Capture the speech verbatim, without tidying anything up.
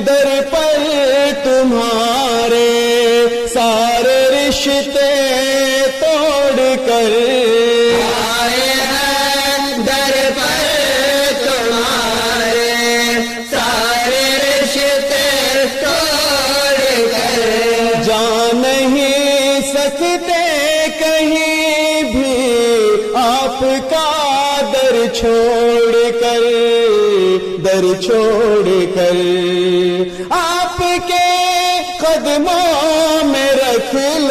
दर पर तुम्हारे सारे रिश्ते तोड़ कर आए हैं दर पर तुम्हारे सारे रिश्ते तोड़ कर। जा नहीं सकते कहीं भी आपका दर छोड़ कर, दर छोड़ कर। आपके कदमों में रख